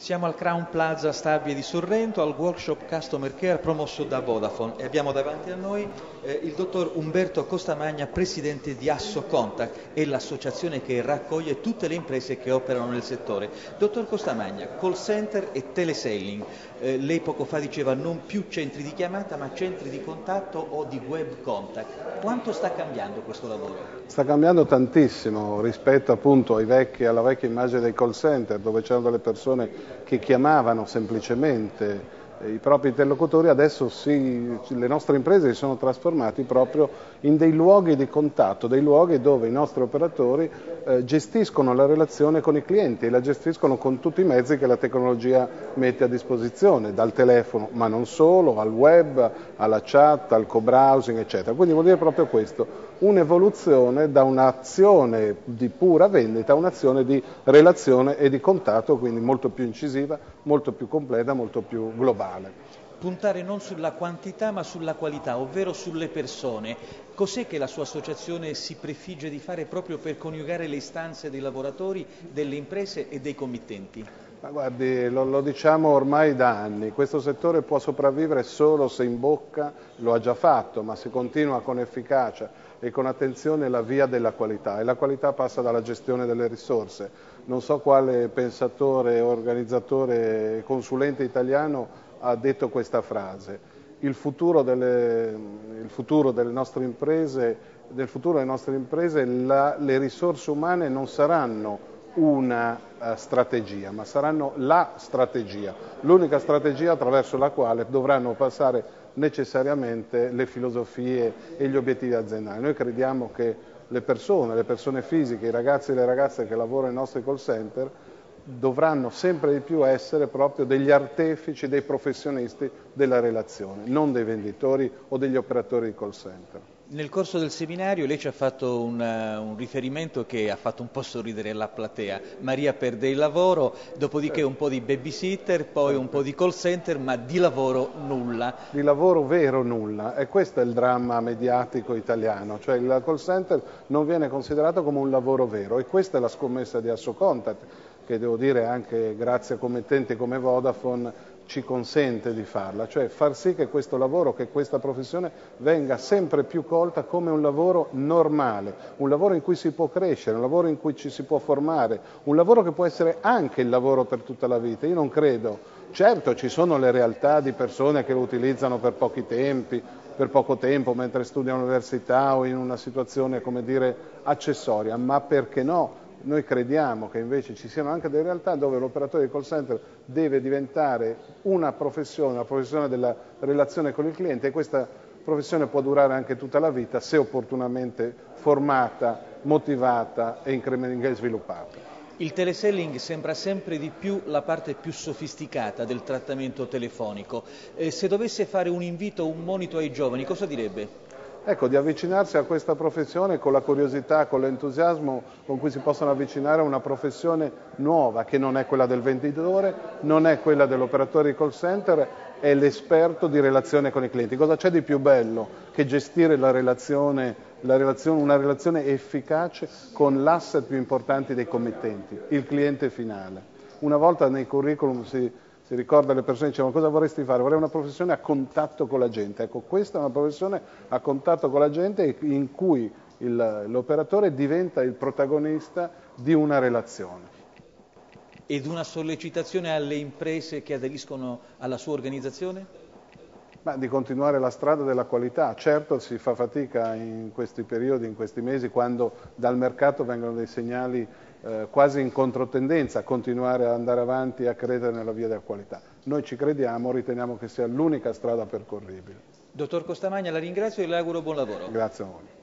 Siamo al Crown Plaza Stabie di Sorrento al workshop Customer Care promosso da Vodafone e abbiamo davanti a noi il dottor Umberto Costamagna, presidente di AssoContact, è l'associazione che raccoglie tutte le imprese che operano nel settore. Dottor Costamagna, call center e teleselling, lei poco fa diceva non più centri di chiamata ma centri di contatto o di web contact. Quanto sta cambiando questo lavoro? Sta cambiando tantissimo rispetto appunto alla vecchia immagine dei call center, dove c'erano delle persone che chiamavano semplicemente i propri interlocutori. Adesso le nostre imprese si sono trasformate proprio in dei luoghi di contatto, dei luoghi dove i nostri operatori gestiscono la relazione con i clienti e la gestiscono con tutti i mezzi che la tecnologia mette a disposizione, dal telefono ma non solo, al web, alla chat, al co-browsing eccetera. Quindi vuol dire proprio questo, un'evoluzione da un'azione di pura vendita a un'azione di relazione e di contatto, quindi molto più incisiva, molto più completa, molto più globale. Puntare non sulla quantità ma sulla qualità, ovvero sulle persone. Cos'è che la sua associazione si prefigge di fare proprio per coniugare le istanze dei lavoratori, delle imprese e dei committenti? Ma guardi, lo diciamo ormai da anni, questo settore può sopravvivere solo se imbocca, lo ha già fatto, ma si continua con efficacia e con attenzione la via della qualità, e la qualità passa dalla gestione delle risorse. Non so quale pensatore, organizzatore e consulente italiano ha detto questa frase. Il futuro delle nostre imprese, le risorse umane non saranno una strategia, ma saranno la strategia, l'unica strategia attraverso la quale dovranno passare necessariamente le filosofie e gli obiettivi aziendali. Noi crediamo che le persone fisiche, i ragazzi e le ragazze che lavorano nei nostri call center dovranno sempre di più essere proprio degli artefici, dei professionisti della relazione, non dei venditori o degli operatori di call center. Nel corso del seminario lei ci ha fatto un riferimento che ha fatto un po' sorridere la platea. Maria perde il lavoro, dopodiché un po' di babysitter, poi un po' di call center, ma di lavoro nulla. Di lavoro vero nulla, e questo è il dramma mediatico italiano, cioè il call center non viene considerato come un lavoro vero, e questa è la scommessa di AssoContact, che devo dire anche grazie a committenti come Vodafone ci consente di farla, cioè far sì che questo lavoro, che questa professione venga sempre più colta come un lavoro normale, un lavoro in cui si può crescere, un lavoro in cui ci si può formare, un lavoro che può essere anche il lavoro per tutta la vita. Io non credo, certo ci sono le realtà di persone che lo utilizzano per poco tempo mentre studiano all'università o in una situazione, come dire, accessoria, ma perché no? Noi crediamo che invece ci siano anche delle realtà dove l'operatore di call center deve diventare una professione della relazione con il cliente, e questa professione può durare anche tutta la vita se opportunamente formata, motivata e sviluppata. Il teleselling sembra sempre di più la parte più sofisticata del trattamento telefonico. Se dovesse fare un invito, un monito ai giovani, cosa direbbe? Ecco, di avvicinarsi a questa professione con la curiosità, con l'entusiasmo con cui si possono avvicinare a una professione nuova, che non è quella del venditore, non è quella dell'operatore di call center, è l'esperto di relazione con i clienti. Cosa c'è di più bello che gestire una relazione efficace con l'asset più importante dei committenti, il cliente finale? Una volta nei curriculum si ricorda, le persone dicevano: cosa vorresti fare? Vorrei una professione a contatto con la gente. Ecco, questa è una professione a contatto con la gente in cui l'operatore diventa il protagonista di una relazione. Ed una sollecitazione alle imprese che aderiscono alla sua organizzazione? Ma di continuare la strada della qualità. Certo si fa fatica in questi periodi, in questi mesi, quando dal mercato vengono dei segnali quasi in controtendenza a continuare ad andare avanti e a credere nella via della qualità. Noi ci crediamo, riteniamo che sia l'unica strada percorribile. Dottor Costamagna, la ringrazio e le auguro buon lavoro. Grazie a voi.